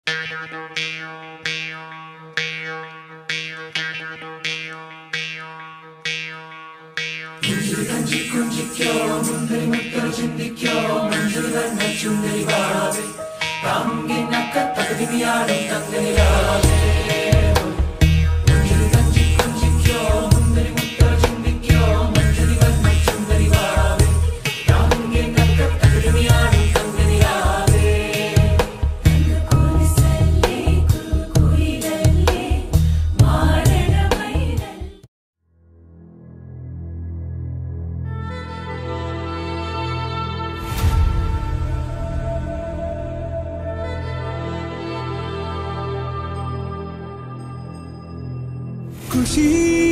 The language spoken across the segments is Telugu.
खुशी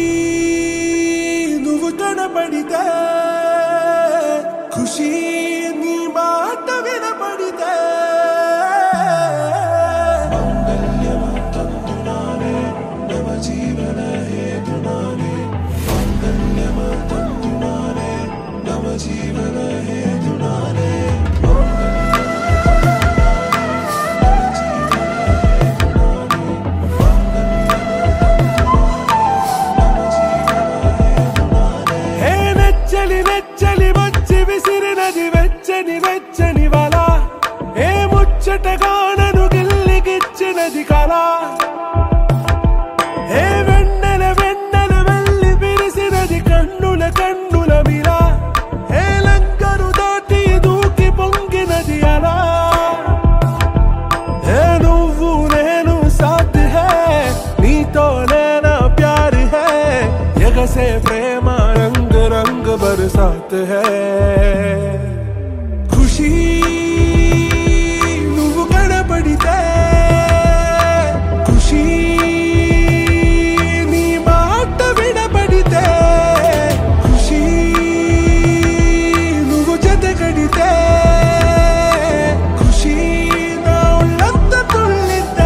నువ్వు కనబడితే खुशी నీ మాట వినబడితే మంగళ్యమంతందునానే నవ జీవన హేతునానే మంగళ్యమంతందునానే నవ జీవన హేతునానే వెచ్చని వల ఏ ముచ్చటగా నన్ను గిల్లిగిచ్చినది కళ ఏ వెన్నెల వెళ్ళి విరిసినది కన్నుల మీర ఏ లంకను దాటి దూకి పొంగినది అలా ఏ నువ్వు నేను సాథ్ హై నీతోనే నా ప్యార్ హై ఎగసే ప్రేమ రంగ్ రంగ్ బరసాత్ హై खुशी నువ్వు కనబడితే खुशी నీ మాట వినబడితే खुशी నువ్వు జతగడితే खुशी నా ఒళ్ళంతా తుళ్ళితే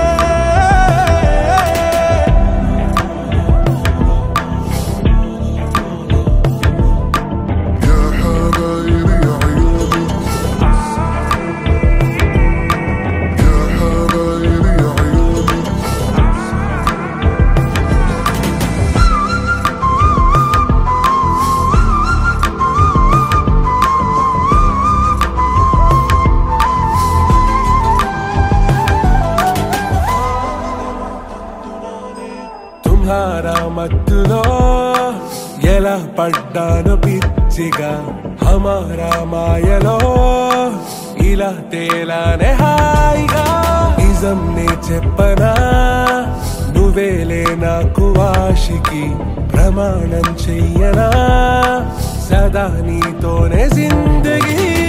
तुम्हारा మత్తులో ఎలా పడ్డాను పిచ్చిగా హమారా మాయలో ఇలా తేలానే హాయిగా నిజం నే చెప్పనా నువ్వేలే నాకు ఆశికి ప్రమాణం చెయ్యనా సదా నీతోనే జిందగీ